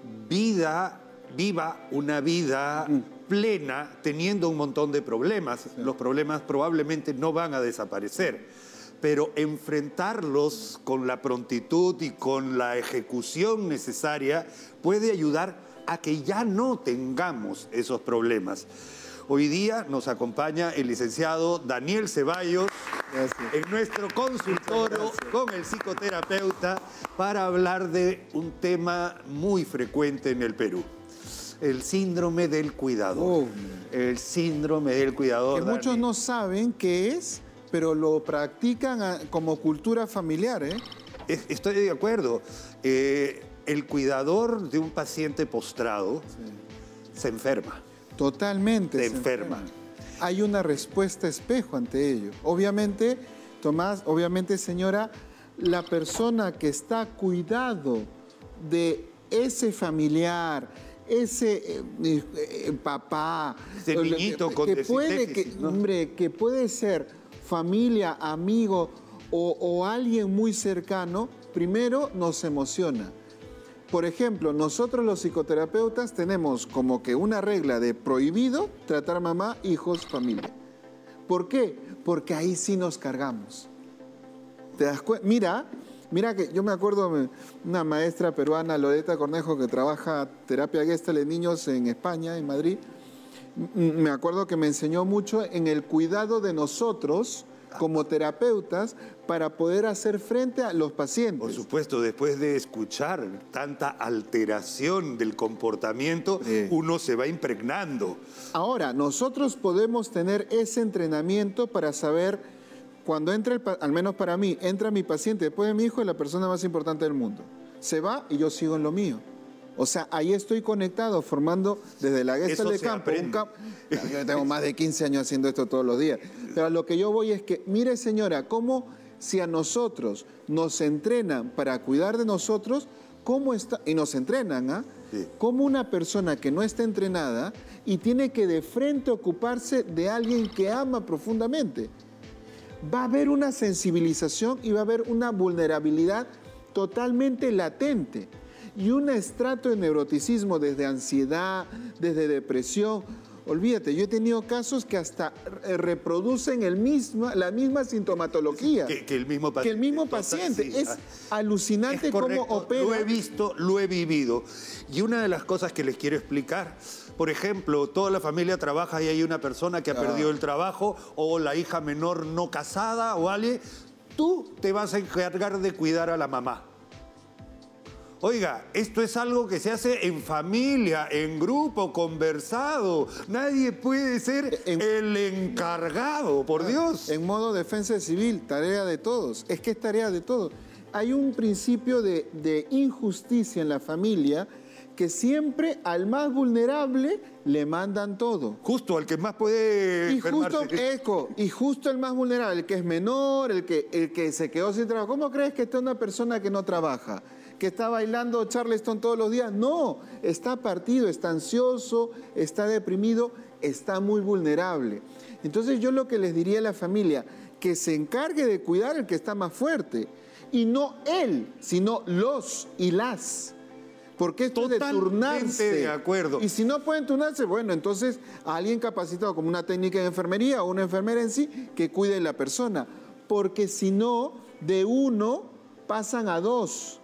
vida, viva una vida plena teniendo un montón de problemas. Los problemas probablemente no van a desaparecer, pero enfrentarlos con la prontitud y con la ejecución necesaria puede ayudar a que ya no tengamos esos problemas. Hoy día nos acompaña el licenciado Daniel Ceballos en nuestro consultorio con el psicoterapeuta para hablar de un tema muy frecuente en el Perú. El síndrome del cuidador. Oh. El síndrome del cuidador. Que muchos Dani. no saben qué es, pero lo practican a- como cultura familiar, ¿eh? Es- Estoy de acuerdo. Eh, el cuidador de un paciente postrado se enferma. Totalmente. Se se enferma. Hay una respuesta espejo ante ello. Obviamente, Tomás, obviamente, señora, la persona que está a cuidado de ese familiar, ese eh, eh, papá, Ese o niñito que, con que puede, déficit, que, ¿no? hombre, que puede ser familia, amigo o, o alguien muy cercano, primero nos emociona. Por ejemplo, nosotros los psicoterapeutas tenemos como que una regla de prohibido tratar mamá, hijos, familia. ¿Por qué? Porque ahí sí nos cargamos. ¿Te das cuenta? Mira, mira que yo me acuerdo de una maestra peruana, Loreta Cornejo, que trabaja terapia Gestalt en niños en España, en Madrid. M- Me acuerdo que me enseñó mucho en el cuidado de nosotros como terapeutas para poder hacer frente a los pacientes. Por supuesto, después de escuchar tanta alteración del comportamiento, Sí. uno se va impregnando. Ahora, nosotros podemos tener ese entrenamiento para saber cuando entra, el, pa- al menos para mí, entra mi paciente después de mi hijo, es la persona más importante del mundo. Se va y yo sigo en lo mío. O sea, ahí estoy conectado, formando desde la Eso Gestalt de se campo. Un aprende. campo. Yo tengo más de quince años haciendo esto todos los días. Pero a lo que yo voy es que, mire señora, cómo si a nosotros nos entrenan para cuidar de nosotros, cómo está, y nos entrenan, ¿ah? Sí. Como una persona que no está entrenada y tiene que de frente ocuparse de alguien que ama profundamente. Va a haber una sensibilización y va a haber una vulnerabilidad totalmente latente y un estrato de neuroticismo desde ansiedad, desde depresión. Olvídate, yo he tenido casos que hasta eh, reproducen el misma, la misma sintomatología Que, que el mismo paciente. que el mismo Total, paciente. sí. Es alucinante Es cómo correcto. opera. Lo he visto, lo he vivido. Y una de las cosas que les quiero explicar, por ejemplo, toda la familia trabaja y hay una persona que ha perdido el trabajo o la hija menor no casada o alguien, tú te vas a encargar de cuidar a la mamá. Oiga, esto es algo que se hace en familia, en grupo, conversado. Nadie puede ser En- el encargado, por Dios. En modo defensa civil, tarea de todos. Es que es tarea de todos. Hay un principio de, de injusticia en la familia que siempre al más vulnerable le mandan todo. Justo al que más puede Y justo, enfermarse. eco, y justo el más vulnerable, el que es menor, el que, el que se quedó sin trabajo. ¿Cómo crees que está una persona que no trabaja? ¿Que está bailando Charleston todos los días? No, está partido, está ansioso, está deprimido, está muy vulnerable. Entonces yo lo que les diría a la familia, que se encargue de cuidar el que está más fuerte. Y no él, sino los y las. Porque esto es de turnarse. de acuerdo. Y si no pueden turnarse, bueno, entonces a alguien capacitado como una técnica de enfermería o una enfermera en sí que cuide de la persona. Porque si no, de uno pasan a dos.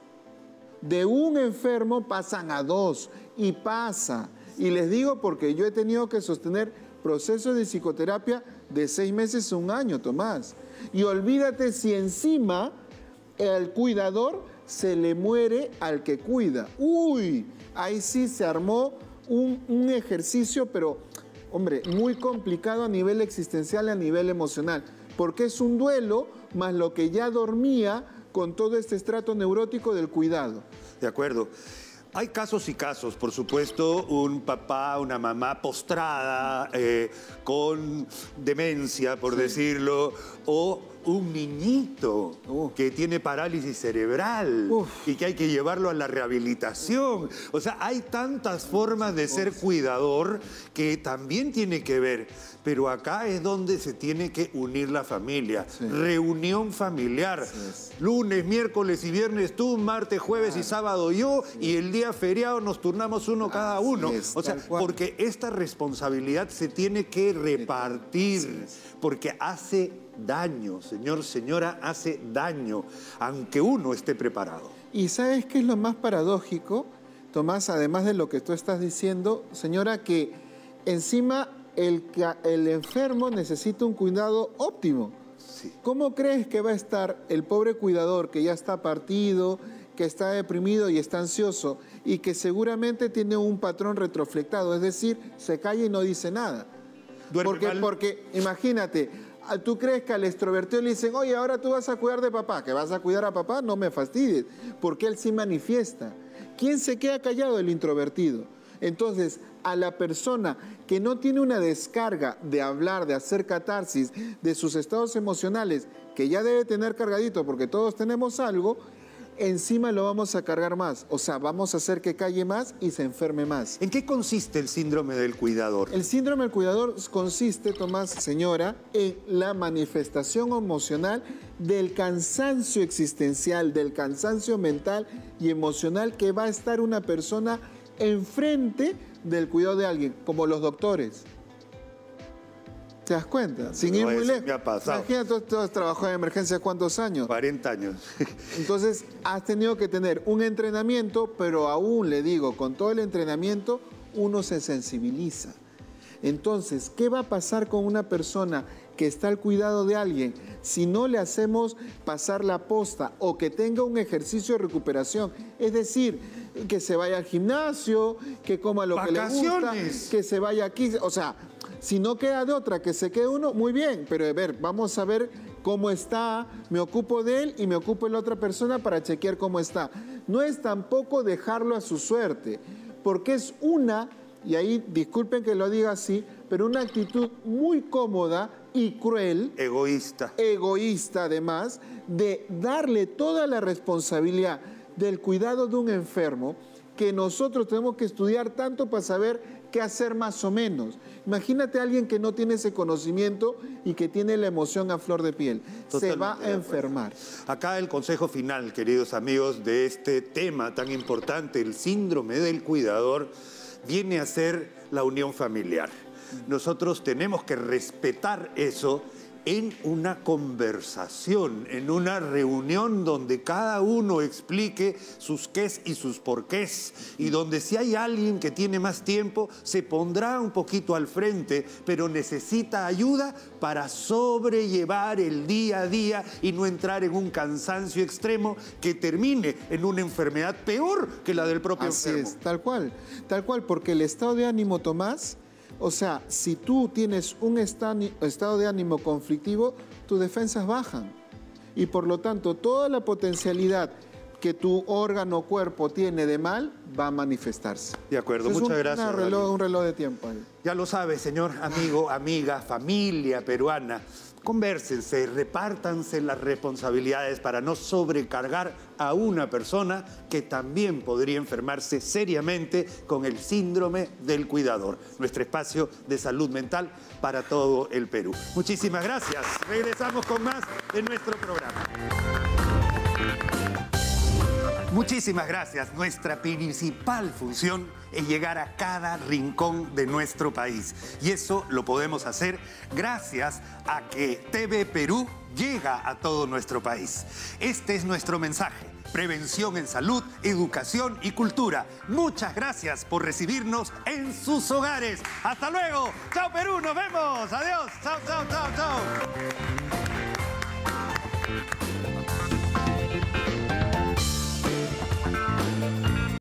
De un enfermo pasan a dos. Y pasa. Y les digo porque yo he tenido que sostener procesos de psicoterapia de seis meses a un año, Tomás. Y olvídate si encima el cuidador se le muere al que cuida. Uy, ahí sí se armó un, un ejercicio, pero, hombre, muy complicado a nivel existencial y a nivel emocional, porque es un duelo más lo que ya dormía con todo este estrato neurótico del cuidado. De acuerdo. Hay casos y casos, por supuesto, un papá, una mamá postrada, eh, con demencia, por decirlo, o un niñito Uh. que tiene parálisis cerebral Uf. y que hay que llevarlo a la rehabilitación. O sea, hay tantas formas de ser cuidador que también tiene que ver. Pero acá es donde se tiene que unir la familia. Sí. Reunión familiar. Así es. Lunes, miércoles y viernes tú, martes, jueves y sábado yo, y el día feriado nos turnamos uno cada Así uno. es, O sea, tal cual. porque esta responsabilidad se tiene que repartir, porque hace daño, señor, señora, hace daño, aunque uno esté preparado. ¿Y sabes qué es lo más paradójico, Tomás? Además de lo que tú estás diciendo, señora, que encima el, ca- el enfermo necesita un cuidado óptimo. Sí. ¿Cómo crees que va a estar el pobre cuidador que ya está partido, que está deprimido y está ansioso y que seguramente tiene un patrón retroflectado? Es decir, se calla y no dice nada. Duerme Porque, mal. porque imagínate, ¿tú crees que al extrovertido le dicen, oye, ahora tú vas a cuidar de papá? ¿Que vas a cuidar a papá? No me fastidies, porque él sí manifiesta. ¿Quién se queda callado? El introvertido. Entonces, a la persona que no tiene una descarga de hablar, de hacer catarsis de sus estados emocionales, que ya debe tener cargadito porque todos tenemos algo, encima lo vamos a cargar más. O sea, vamos a hacer que calle más y se enferme más. ¿En qué consiste el síndrome del cuidador? El síndrome del cuidador consiste, Tomás, señora, en la manifestación emocional del cansancio existencial, del cansancio mental y emocional que va a estar una persona enfrente del cuidado de alguien, como los doctores. ¿Te das cuenta? Sin ir No, muy eso lejos. me ha pasado. Imagínate, tú, tú has trabajado en emergencia ¿cuántos años? cuarenta años. Entonces, has tenido que tener un entrenamiento, pero aún, le digo, con todo el entrenamiento, uno se sensibiliza. Entonces, ¿qué va a pasar con una persona que está al cuidado de alguien si no le hacemos pasar la posta o que tenga un ejercicio de recuperación? Es decir, que se vaya al gimnasio, que coma lo que le gusta, Vacaciones. que se vaya aquí. O sea, si no queda de otra que se quede uno, muy bien, pero a ver, vamos a ver cómo está, me ocupo de él y me ocupo de la otra persona para chequear cómo está. No es tampoco dejarlo a su suerte, porque es una, y ahí disculpen que lo diga así, pero una actitud muy cómoda y cruel, Egoísta. egoísta además, de darle toda la responsabilidad del cuidado de un enfermo que nosotros tenemos que estudiar tanto para saber qué hacer más o menos. Imagínate a alguien que no tiene ese conocimiento y que tiene la emoción a flor de piel. Se va Totalmente a de acuerdo. enfermar. Acá el consejo final, queridos amigos, de este tema tan importante, el síndrome del cuidador, viene a ser la unión familiar. Nosotros tenemos que respetar eso en una conversación, en una reunión donde cada uno explique sus qués y sus porqués, y donde si hay alguien que tiene más tiempo, se pondrá un poquito al frente, pero necesita ayuda para sobrellevar el día a día y no entrar en un cansancio extremo que termine en una enfermedad peor que la del propio Así enfermo. es, tal cual, tal cual, porque el estado de ánimo, Tomás, o sea, si tú tienes un estani- estado de ánimo conflictivo, tus defensas bajan. Y por lo tanto, toda la potencialidad que tu órgano o cuerpo tiene de mal va a manifestarse. De acuerdo, Es muchas un, gracias. una reloj, un reloj de tiempo ahí. Ya lo sabe, señor amigo, amiga, familia peruana. Convérsense, repártanse las responsabilidades para no sobrecargar a una persona que también podría enfermarse seriamente con el síndrome del cuidador. Nuestro espacio de salud mental para todo el Perú. Muchísimas gracias. Regresamos con más de nuestro programa. Muchísimas gracias. Nuestra principal función es llegar a cada rincón de nuestro país. Y eso lo podemos hacer gracias a que T V Perú llega a todo nuestro país. Este es nuestro mensaje. Prevención en salud, educación y cultura. Muchas gracias por recibirnos en sus hogares. ¡Hasta luego! ¡Chao Perú! ¡Nos vemos! ¡Adiós! ¡Chao, chao, chao, chao!